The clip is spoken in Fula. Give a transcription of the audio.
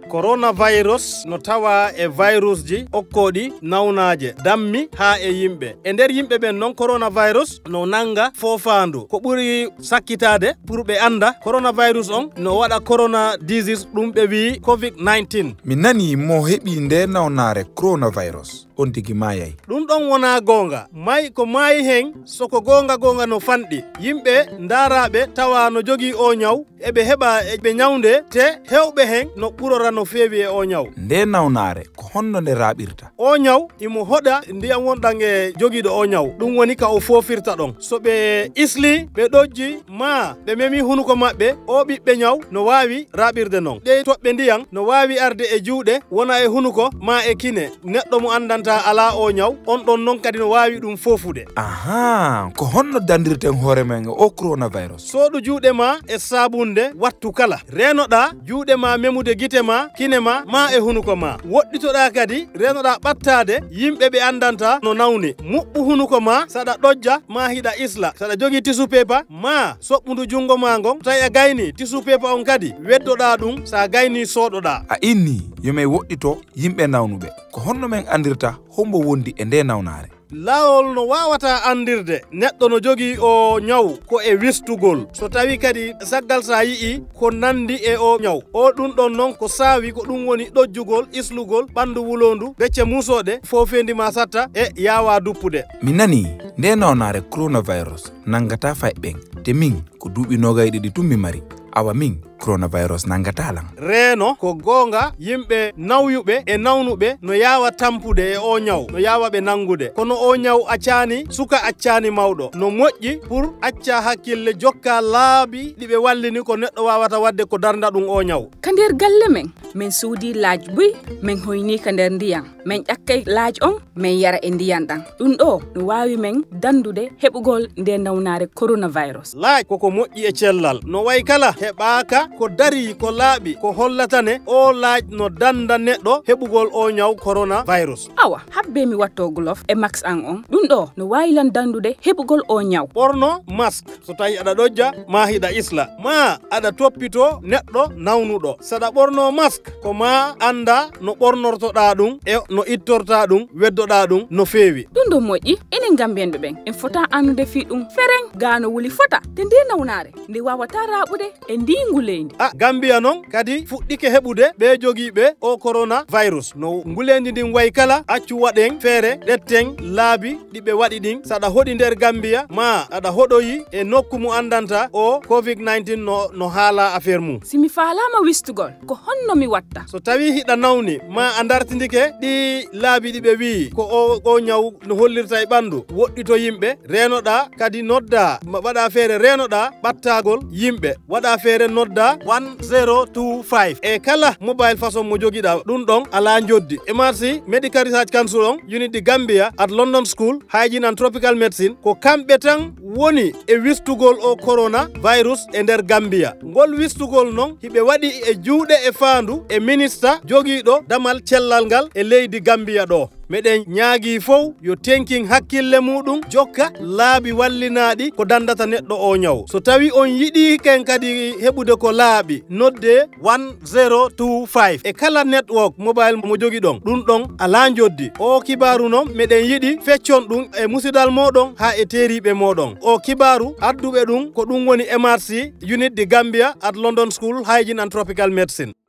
coronavirus no tawa e virus ji okkoɗi nawnaje dammi ha e yimɓe e nder yimɓe ɓen noon coronavirus no nanga fofandu ko ɓuri sakkitade pour ɓe anda coronavirus on no waɗa corona disease ɗum ɓe wi covid-19. mi nani mo heɓi nde nawnare coronavirus on tigi mayay. ɗum ɗon wona gonga may ko mayi hen soko gonga no fanɗi yimɓe ndaraɓe tawa no jogui o ñaw eɓe heɓa eɓe ñawde te hewɓe hen no ɓurora no feewi e o ñaw. nde nawnare ko honno nde raɓirta? o ñaw imo hoɗa ndiyam wonɗan e joguiɗo o ñaw ɗum woni ka o fofirta ɗon so ɓe isli ɓe ɗojji ma ɓe memi hunuko maɓɓe o ɓiɓɓe ñaw no wawi raɓirde noon ɗe toɓɓe ndiyam no wawi arde e juuɗe wona e hunuko ma e kine neɗɗo mo andanta ala o ñaw on ɗon noon kadi no wawi ɗum fofude. aha ko honno dandirten hoore men o coronavirus? soɗu juuɗe ma e sabunde wattu kala renoɗa juuɗe ma memude guite ma kine ma e hunuko ma woɗɗitoɗa kadi renoɗa ɓattade yimɓe ɓe andanta no nawni muɓɓu hunuko ma saɗa ɗojja ma hiɗa isla saɗa jogui tissue paper ma soɓɓudu jungo ma ngon tawi a gayni tissue paper on kadi weddoɗa ɗum sa gayni soɗoɗa. a inni yomin woɗɗito yimɓe nawnuɓe ko honno men andirta hombo wondi e nde nawnare? lawol no wawata andirde neɗɗo no jogui o ñaw ko e wistugol so tawi kadi saggal sa yii ko nandi e o ñaw o ɗum ɗon noon ko saawi ko ɗum woni ɗojjugol islugol ɓandu wulondu becce musoɗe fofendima satta e yawa duppude. mi nani nde nawnare coronavirus nangata fayɓen te min ko duuɓi 22 tummi mari awa min coronavirus nangata lan. reeno ko gonga yimɓe nawyuɓe e nawnuɓe no yawa tampude e o ñaw no yawa ɓe nangude kono o ñaw accani suka accani mawɗo no moƴƴi pour acca hakkille jokka laabi ɗiɓe wallini ko neɗɗo wawata wadde ko darda ɗum o ñaw. ka nder galle men min suudi laaj buy min hoyni ka nder ndiyam min ƴakkay laaj on min yara e ndiyam ɗan ɗum ɗo no wawi men dandude heɓugol nde nawnare coronavirus. laaj koko moƴƴi e cellal no way kala heɓaka ko dari ko laaɓi ko hollatane o laaj no danda neɗɗo heɓugol o ñaw coronavirus. awa habbe mi watto glove e max an on ɗum ɗo no wawi lan dandude heɓugol o ñaw. ɓorno masque so tawi aɗa ɗojja ma hiɗa isla ma aɗa toppito neɗɗo nawnuɗo saɗa ɓorno masque ko ma anda no ɓornortoɗa ɗum e no ittorta ɗum weddoɗa ɗum no feewi. ɗum ɗo moƴƴi enen gambiyanɓe ɓen en fota annude fi ɗum fereng gano wuli fota te nde nawnare nde wawata raɓude e ndinguleydi. Gambia noon kadi fuɗɗike heɓude ɓe jogiiɓe o coronavirus no ngulendi ndin way kala accu waɗen feere ɗetten laabi ɗiɓe waɗi ɗin saɗa hoɗi nder Gambia ma aɗa hoɗoyi e nokku mu andanta o covid-19 no haala affaire mum. simi faalama wistugol ko honno mi watta? so tawi hiɗa nawni ma a dartidike ɗi laabi ɗiɓe wi ko o ñaw no hollirta e ɓandu woɗɗito yimɓe renoɗa kadi nodda waɗa feere renoɗa ɓattagol yimɓe waɗa feere nodda 1025 e kala mobile façon mo jogiɗa ɗum ɗon ala joddi emarsi medical research council on unity Gambia at London School hygiene and tropical medicine ko kamɓe tan woni e wistugol o coronavirus e nder Gambia ngol wistugol noon hiɓe waɗi e juuɗe e faandu e minista jogiiɗo damal cellal ngal e leydi Gambia ɗo meɗen ñaagi fof yo tenkin hakkille muɗum jokka laabi wallinaɗi ko dandata neɗɗo o ñaw so tawi on yiɗi ken kadi heɓude ko laaɓi nodde 1025 e kala network mobile mo jogi ɗon ɗum ɗon ala joddi o kibaru noon meɗen yiɗi feccon ɗum e musidal moɗon ha e teriɓe moɗon o kibaru adduɓe ɗum ko ɗum woni MRC unit de Gambia at London School hygiene and tropical medicine.